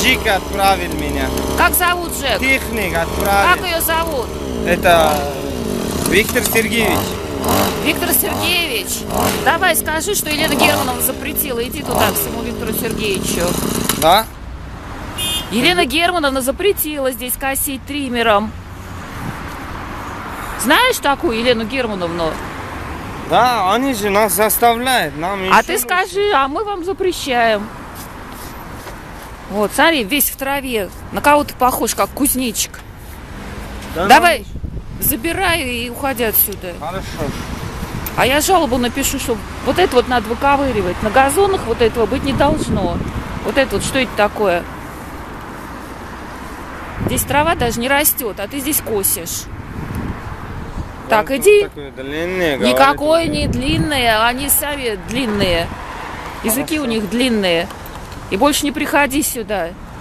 Жик отправил меня. Как зовут Жек? Техник отправил. Как ее зовут? Это Виктор Сергеевич. Виктор Сергеевич, давай скажи, что Елена Германовна запретила. Иди туда, к своему Виктору Сергеевичу. Да? Елена Германовна запретила здесь косить триммером. Знаешь такую Елену Германовну? Да, они же нас заставляют. А ты скажи, а мы вам запрещаем. Вот, смотри, весь в траве. На кого ты похож, как кузнечик. Да, давай, забирай и уходи отсюда. Хорошо. А я жалобу напишу, что вот это вот надо выковыривать. На газонах вот этого быть не должно. Вот это вот, что это такое? Здесь трава даже не растет, а ты здесь косишь. Так, иди. Никакое не длинное, они сами длинные. Языки у них длинные. И больше не приходи сюда.